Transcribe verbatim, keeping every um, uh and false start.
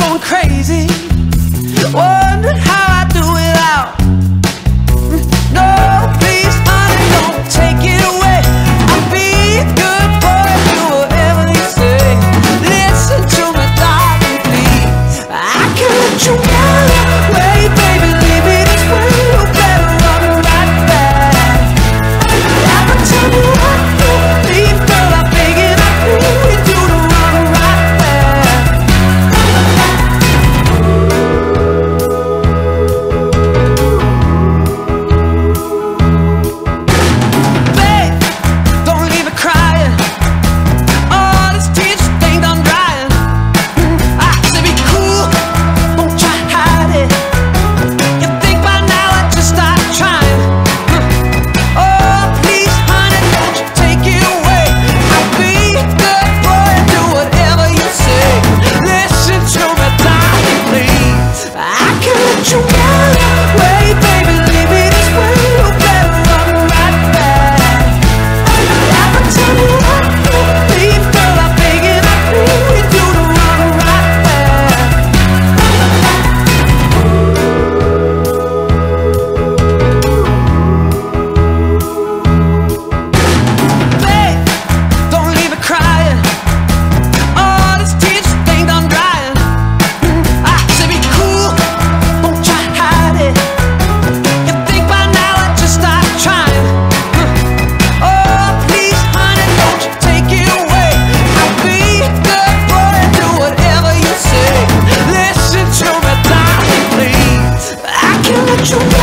going crazy, wondering how I do it out. No, please, honey, don't take it away. I'll be a good boy, do whatever you say. Listen to me, darling, please. I can let you run away, baby, leave me this way. You better run right back. Every time you want to leave, girl, I'm begging, I plead you to run right back. Babe, don't leave me crying. All these tears ain't done drying. I say be cool, don't try to hide it. You think by now I just started trying. Oh, please, honey, don't you take it away. I'll be a good boy, do whatever you say. Listen to me, darling, please. I can let you run away, baby, leave me this way. You better run right back. Every time you want to leave, girl, I'm begging, I plead you to run right back. Babe, don't leave me crying. All these tears ain't done drying. I say be cool, don't try to hide it. You think by now I just started trying. Oh, please, honey, don't you take it away. I'll be a good boy, do whatever you say. Listen to me, darling, please. I can let you